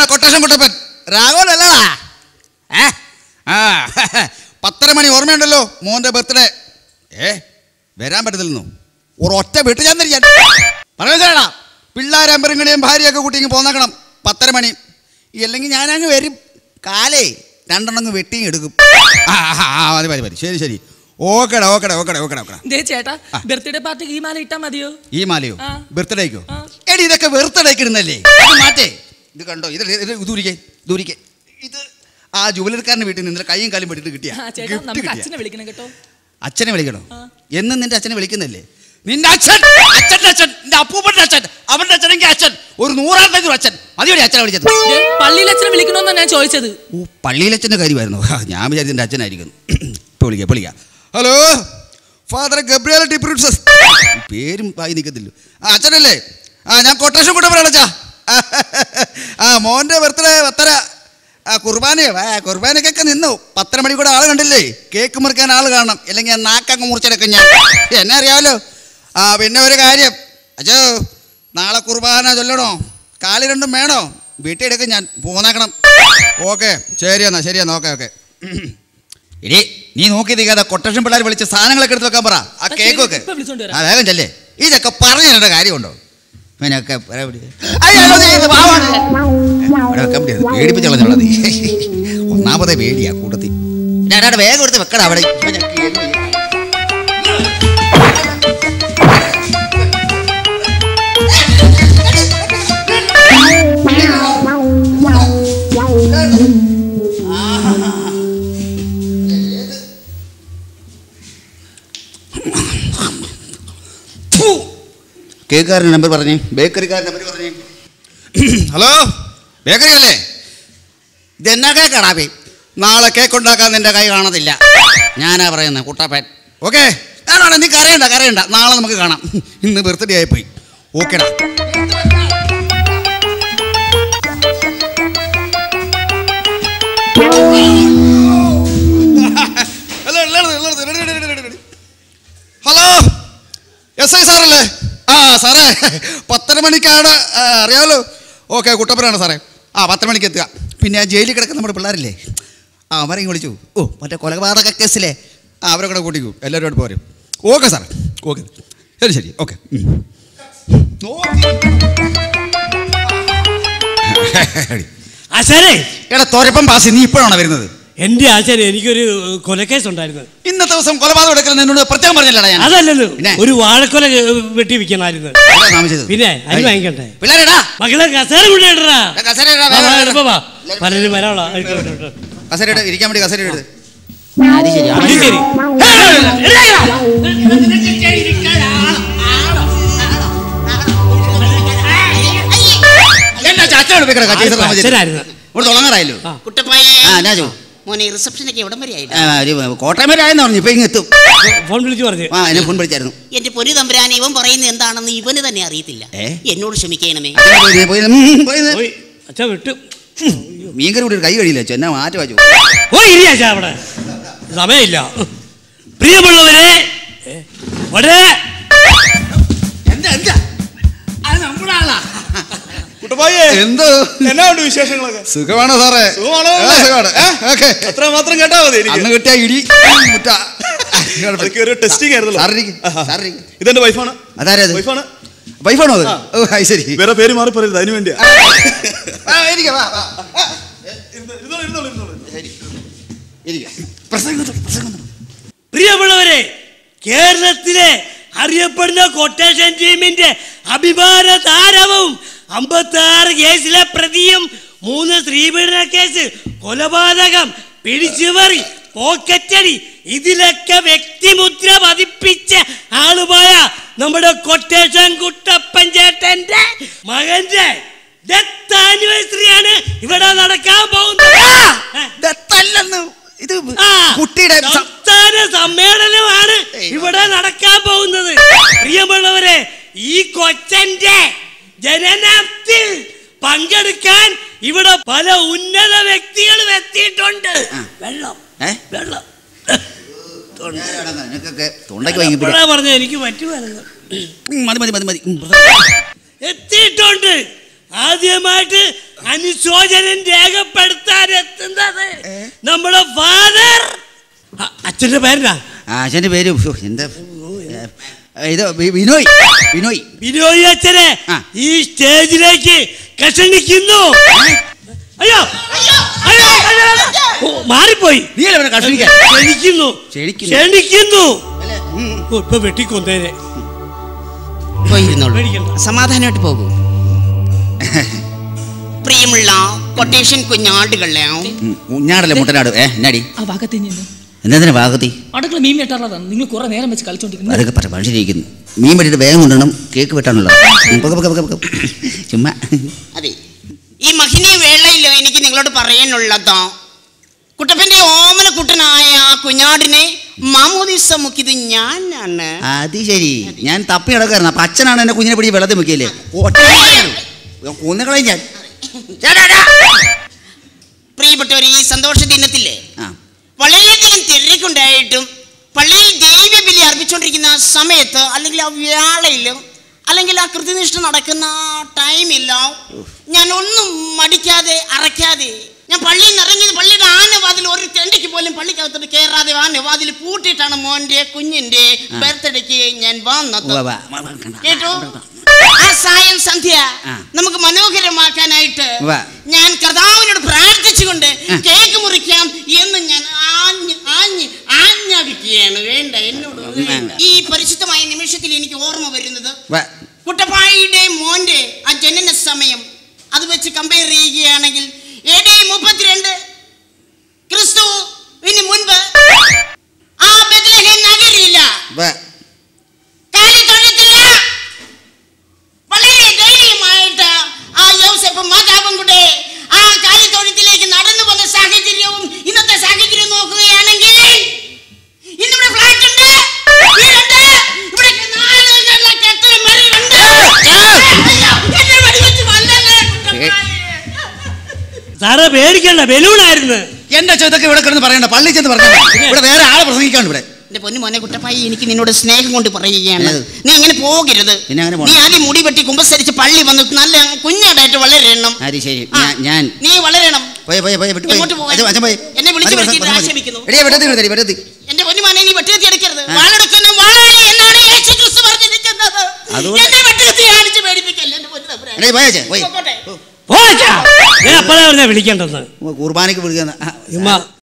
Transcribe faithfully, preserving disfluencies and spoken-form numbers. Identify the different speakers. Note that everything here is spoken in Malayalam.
Speaker 1: കൊട്ടേഷൻ കുട്ടപ്പൻ രാഘവനല്ലടാ. ഏ ആ പത്തര മണി ഓർമ്മയുണ്ടല്ലോ മോൻ്റെ ബർത്ത്ഡേ. ഏ വരാൻ പറ്റത്തില്ലെന്നു ഒരൊറ്റ വീട്ടിൽ ഞാൻ തിരിക്കാൻ പറഞ്ഞാടാ. പിള്ളേരും പെരുങ്ങണിയും ഭാര്യയൊക്കെ കൂട്ടി ഇങ്ങ് പോന്നേക്കണം പത്തര മണി. അല്ലെങ്കിൽ ഞാനങ്ങ് വരും. കാലേ രണ്ടെണ്ണങ്ങ് വെട്ടിയും എടുക്കും. ആ ആ മതി മതി മതി ശരി ശരി ഓക്കെടാ ഓക്കെടാ ഓക്കെടാ ഓക്കെടാ ഓക്കെടാ.
Speaker 2: ചേട്ടാ ബർത്ത്ഡേ പാർട്ടിക്ക് ഈ മാല ഇട്ടാ മതിയോ?
Speaker 1: ഈ മാലയോ? ബർത്ത്ഡേക്കോ? എടി ഇതൊക്കെ ബർത്ത്ഡേക്ക് ഇടുന്നല്ലേ. മാറ്റേ ഇത് കണ്ടോ. ഇത് ഇത് ദൂരിക്കേ ദൂരിക്കേ. ഇത് ആ ജുവലറിക്കാരൻ്റെ വീട്ടിൽ നിന്ന് കൈയും കാലും പെട്ടിട്ട് കിട്ടിയ.
Speaker 2: അച്ഛനെ വിളിക്കണം കേട്ടോ.
Speaker 1: അച്ഛനെ വിളിക്കണോ? എന്നും നിന്റെ അച്ഛനെ വിളിക്കുന്നല്ലേ? നിന്റെ അച്ഛൻ അച്ഛൻ്റെ അച്ഛൻ നിന്റെ അപ്പൂപ്പൻ്റെ അച്ഛൻ അവൻ്റെ അച്ഛനെങ്കിൽ അച്ഛൻ ഒരു നൂറാമത്തെ അച്ഛൻ മതിയോടെ അച്ഛനെ വിളിച്ചത്.
Speaker 2: പള്ളിയിൽ അച്ഛനെ വിളിക്കണമെന്നാണ് ഞാൻ ചോദിച്ചത്.
Speaker 1: ഓ പള്ളിയിലച്ഛൻ്റെ കാര്യമായിരുന്നു. ഞാൻ വിചാരിച്ചു എൻ്റെ അച്ഛനായിരിക്കുന്നു. ഇപ്പോൾ വിളിക്കാം വിളിക്കാം. ഹലോ ഫാദർ ഗബ്രിയേൽ ഡിപ്രൂട്സസ്. പേരും വായി നിൽക്കത്തില്ല. ആ അച്ഛനല്ലേ? ആ ഞാൻ കൊട്ടേഷൻ കൊണ്ടുപോകണം അച്ഛാ. ആ മോൻ്റെ ബർത്ത്ഡേ പത്തര. ആ കുർബാനയോ? ആ കുർബാനക്കൊക്കെ നിന്നു. പത്തര മണി കൂടെ ആൾ കണ്ടില്ലേ? കേക്ക് മുറിക്കാൻ ആൾ കാണണം. അല്ലെങ്കിൽ ഞാൻ നാക്കങ്ങ് മുറിച്ചെടുക്കും ഞാൻ. എന്നെ അറിയാമല്ലോ. ആ പിന്നെ ഒരു കാര്യം അച്ഛോ, നാളെ കുർബാന ചൊല്ലണോ? കാല് രണ്ടും വേണോ? വീട്ടിൽ എടുക്കും ഞാൻ. പോന്നേക്കണം. ഓക്കെ ശരി എന്നാ ശരി എന്നാ ഓക്കെ ഓക്കെ. ഇനി നീ നോക്കി നിൽക്കാതെ കൊട്ടേഷൻ പിള്ളേർ വിളിച്ച് സാധനങ്ങളൊക്കെ എടുത്ത് വെക്കാൻ പറ. ആ കേക്കൊക്കെ ആ വേഗം ചെല്ലേ. ഇതൊക്കെ പറഞ്ഞു തരേണ്ട കാര്യമുണ്ടോ? ഇവനൊക്കെ പേടിപ്പിച്ച് കളഞ്ഞോളാം. ഒന്നാമതേ പേടിയാ കൂട്ടത്തിൽ. ഞാൻ വേഗം എടുത്ത് വെക്കണം അവിടെ. കേക്കുകാരൻ്റെ നമ്പർ പറഞ്ഞേ. ബേക്കറിക്കാരൻ്റെ നമ്പർ പറഞ്ഞേ. ഹലോ ബേക്കറി അല്ലേ? ഇതെന്നാ കേക്കാടാ? നാളെ കേക്ക് ഉണ്ടാക്കാൻ നിൻ്റെ കൈ കാണത്തില്ല. ഞാനാ പറയുന്നത് കുട്ടാപ്പൻ. ഓക്കെ ഞാനാണ്. നീ കരയണ്ട കരയണ്ട. നാളെ നമുക്ക് കാണാം. ഇന്ന് ബർത്ത്ഡേ ആയിപ്പോയി. ഓക്കെടാ. ഹലോ എസ് ഐ സാറല്ലേ? ആ സാറേ പത്തര മണിക്കാണ് അറിയാമല്ലോ. ഓക്കെ കുട്ടപ്പനാണ് സാറേ. ആ പത്തര മണിക്ക് എത്തുക. പിന്നെ ആ ജയിലിൽ കിടക്കുന്ന നമ്മുടെ പിള്ളേരില്ലേ? ആ അവരെയും വിളിച്ചു. ഓ മറ്റേ കൊലപാതക കേസിലെ ആ അവരെ കൂടെ കൂട്ടിക്കൂ. എല്ലാവരും അവിടെ പോരും. ഓക്കെ സാറേ ഓക്കെ ശരി ശരി ഓക്കെ. എടാ തോരപ്പം പാസ് നീ ഇപ്പോഴാണോ വരുന്നത്?
Speaker 3: എന്റെ ആശാനെ എനിക്കൊരു കൊലക്കേസ് ഉണ്ടായിരുന്നു.
Speaker 1: ഇന്നത്തെ ദിവസം കൊലപാതകം എടുക്കൽ എന്നോട് പ്രത്യേകം പറഞ്ഞല്ലടാ ഞാൻ.
Speaker 3: അതല്ലല്ലോ ഒരു വാഴക്കൊല വെട്ടി വിൽക്കണമായിരുന്നു. പിന്നെ അരി വാങ്ങിക്കട്ടെ. മകളെ കസേര കൊണ്ടുപോയിട്ടാ പലരും വരാളാ.
Speaker 1: കസേര ഇരിക്കാൻ വേണ്ടി കസേര എടുത്ത്. തുടങ്ങാറായല്ലോ. കോട്ടയം വരെ ആയെന്ന് പറഞ്ഞു. ഇപ്പൊ ഇങ്ങ് എത്തും.
Speaker 3: ഫോൺ വിളിച്ചു പറഞ്ഞു.
Speaker 1: ആ എന്നെ ഫോൺ വിളിച്ചായിരുന്നു.
Speaker 4: എന്റെ പൊന്നു തമ്പുരാൻ ഇവൻ പറയുന്നത് എന്താണെന്ന് ഇവന് തന്നെ അറിയത്തില്ല. എന്നോട് ക്ഷമിക്കണമേ.
Speaker 3: അച്ഛാ വിട്ടു.
Speaker 1: മീൻകറി കൂടി കൈ കഴിയില്ല. എന്നാ മാറ്റി വാച്ചു.
Speaker 3: ഓ ഇരിയാ അവിടെ സമയമില്ല. പ്രിയമുള്ളവരെ
Speaker 1: എന്തോ എന്നാ ഉണ്ട് വിശേഷങ്ങളൊക്കെ? സുഖമാണോ സാറേ?
Speaker 5: അത്ര മാത്രം കേട്ടാ മതി.
Speaker 1: അന്ന് കിട്ടിയ ഇടി മുറ്റ
Speaker 5: ടെസ്റ്റിംഗ് ആയിരുന്നു. ഇതെന്റെ വൈഫാണ്.
Speaker 1: അതാരത്?
Speaker 5: വൈഫാണ്.
Speaker 1: വൈഫാണോ അത്? ഓ ശരി.
Speaker 5: വേറെ പേര് മാറി പറയരുത്. അതിന് വേണ്ടിയാ.
Speaker 3: പ്രിയമുള്ളവരെ കേരളത്തിലെ അറിയപ്പെടുന്ന കൊട്ടേഷൻ ടീമിന്റെ അഭിമാന താരവും അമ്പത്തി ആറ് കേസിലെ പ്രതിയും മൂന്ന് സ്ത്രീപീഡന കേസ് കൊലപാതകം പിടിച്ചുപറി പോക്കറ്റടി ഇതിലൊക്കെ വ്യക്തിമുദ്ര പതിപ്പിച്ച ആളുമായ നമ്മുടെ കൊട്ടേഷൻ കുട്ടപ്പൻ ചേട്ടന്റെ മകന്റെ ഡെത്ത് ആനിവേഴ്സറിയാണ് ഇവിടെ നടക്കാൻ പോകുന്നത്.
Speaker 1: ഇത് കുട്ടിയുടെ
Speaker 3: സംസ്ഥാന സമ്മേളനമാണ് ഇവിടെ നടക്കാൻ പോകുന്നത്. പ്രിയമുള്ളവരെ ഈ കൊച്ചന്റെ ജനനത്തിൽ പങ്കെടുക്കാൻ ഇവിടെ പല ഉന്നത വ്യക്തികളും എത്തിയിട്ടുണ്ട്. വെള്ളം വെള്ളം പറഞ്ഞ എനിക്ക് പറ്റുമായിരുന്നു. എത്തിയിട്ടുണ്ട്. ആദ്യമായിട്ട് അനുശോചനം രേഖപ്പെടുത്താൻ എത്തുന്നത് നമ്മുടെ ഫാദർ. അച്ഛന്റെ പേരെന്നാ?
Speaker 1: അച്ഛന്റെ പേര് എന്താ? ഇത് വിനോയ്. വിനോയ്
Speaker 3: വിനോയ് അച്ഛനെ ഈ സ്റ്റേജിലേക്ക് ക്ഷണിക്കുന്നു. അയ്യോ മാറിപ്പോയി. ക്ഷണിക്കുന്നു ക്ഷണിക്കുന്നു. ഇപ്പൊ വെട്ടിക്കൊന്നേനെ.
Speaker 4: സമാധാനമായിട്ട് പോകൂ. പ്രിയമുള്ള കൊട്ടേഷൻ കുഞ്ഞാടുകളെ.
Speaker 1: കുഞ്ഞാടല്ലേ മുട്ടനാട്. ഏ എന്നാടി
Speaker 2: ആ ഭാഗത്ത് നിന്ന്
Speaker 1: എന്താ ഭാഗത്തി
Speaker 2: അടുക്കള മീൻ വെട്ടാറുള്ളതാണ്. നിങ്ങൾ കുറെ നേരം വെച്ച് കളിച്ചോണ്ടിരിക്കുന്നു.
Speaker 1: അതൊക്കെ പറ മനുഷ്യരിക്കുന്നു. മീൻ വെട്ടിട്ട് വേഗം കൊണ്ടുവരണം. കേക്ക് വെട്ടാനുള്ളത് ചുമ്മാ.
Speaker 4: അതെ, ഈ മഹിനി വേളയിലോ എനിക്ക് നിങ്ങളോട് പറയാനുള്ളതോ, കുട്ടപ്പന്റെ ഓമന കുട്ടനായ ആ കുഞ്ഞാടിനെ മാമോദിസ മുക്കിയത് ഞാനാണ്.
Speaker 1: അത് ശരി. ഞാൻ തപ്പി നടക്കായിരുന്നു. അപ്പൊ അച്ഛനാണ് എന്നെ കുഞ്ഞിനെ പിടിച്ച് വെള്ളത്തിൽ മുക്കിയല്ലേ? കൊന്നുകളെ ഞാൻ.
Speaker 4: പ്രിയപ്പെട്ടവർ, ഈ സന്തോഷ ദിനത്തില്ലേ വളരെയധികം തിരക്കുണ്ടായിട്ടും പള്ളിയിൽ ദൈവബലി അർപ്പിച്ചുകൊണ്ടിരിക്കുന്ന സമയത്ത്, അല്ലെങ്കിൽ ആ വേളയിലും, അല്ലെങ്കിൽ ആ കൃത്യനിഷ്ഠ നടക്കുന്ന ടൈമില്ല, ഞാൻ ഒന്നും മടിക്കാതെ അറയ്ക്കാതെ ഞാൻ പള്ളിയിൽ നിന്ന് ഇറങ്ങിയത് പള്ളിയുടെ ആനവാതിൽ ഒരു തെണ്ടിക്ക് പോലും പള്ളിക്കകത്തോട്ട് കയറാതെ ആനവാതിൽ പൂട്ടിയിട്ടാണ് മോന്റെ കുഞ്ഞിന്റെ ബർത്ത്ഡേക്ക് ഞാൻ വന്നത്. കേട്ടോ? ആ സായം സന്ധ്യ നമുക്ക് മനോഹരമാക്കാനായിട്ട് ഞാൻ കർത്താവിനോട് പ്രാർത്ഥിച്ചുകൊണ്ട് കേക്ക് മുറിക്കാം എന്ന് ഞാൻ ആജ്ഞാപിക്കുകയാണ്. വേണ്ട, എന്നോട് ഈ പരിശുദ്ധമായ നിമിഷത്തിൽ എനിക്ക് ഓർമ്മ വരുന്നത് കുട്ടപ്പായിയുടെ മോന്റെ ആ ജനന സമയം അത് വെച്ച് കമ്പയർ ചെയ്യുകയാണെങ്കിൽ എ ഡി മുപ്പത്തിരണ്ട് ക്രിസ്തുവിന് മുൻപ് ആ ബെത്ലഹേം നഗരിയില്ല, കാലിത്തൊഴുത്തില്ല. വളരെ ധൈര്യമായിട്ട് ആ യോസേഫും മാതാവും കൂടെ ആ കാലിത്തൊഴുത്തിലേക്ക് നടന്നു പോകുന്ന സാഹചര്യവും ഇന്നത്തെ സാഹചര്യം നോക്കുകയാണെങ്കിൽ ഇന്നിവിടെ ഫ്ലാറ്റ് ഉണ്ട്, വീടുണ്ട്, ഇവിടെ നാല് കെട്ടിട മരമുണ്ട്. എന്നെ വെടിവെച്ച് കൊല്ലല്ലേ
Speaker 3: സാറേ, പേടിക്കണ്ട, ബലൂണായിരുന്നു.
Speaker 1: എന്റെ ചോദ്യമൊക്കെ ഇവിടെ കിടന്ന് പറയണ്ട. പള്ളി ചെന്ന് പറഞ്ഞാൽ ഇവിടെ വേറെ ആളെ പ്രസംഗിക്കാണ് ഇവിടെ.
Speaker 4: എന്റെ പൊന്നു മോനെ കുട്ടപ്പായി, എനിക്ക് നിന്നോട് സ്നേഹം കൊണ്ട് പറയുകയാണ്, നീ ഇങ്ങനെ പോകരുത്. നീ ആദ്യം മുടി വെട്ടി കുമ്പസരിച്ച് പള്ളി വന്ന് നല്ല കുഞ്ഞാടായിട്ട് വളരണം.
Speaker 1: ഞാൻ
Speaker 4: നീ വളരണം. എന്നെ വിളിച്ചു ആക്ഷേപിക്കുന്നു. എന്റെ പൊന്നു മോനെ, നീ വെട്ടുകത്തി എടുക്കരുത്. വാളെടുക്കുന്ന വാളാളി എന്നാണ് യേശു ക്രിസ്തു പറഞ്ഞിരിക്കുന്നത്. എന്നെ വെട്ടുകത്തി കാണിച്ച് പേടിപ്പിക്കല്ലേ എന്റെ പൊന്നു.
Speaker 3: അപ്പോഴാ വിളിക്കേണ്ടത്.
Speaker 1: കുർബാനയ്ക്ക് വിളിക്കുന്ന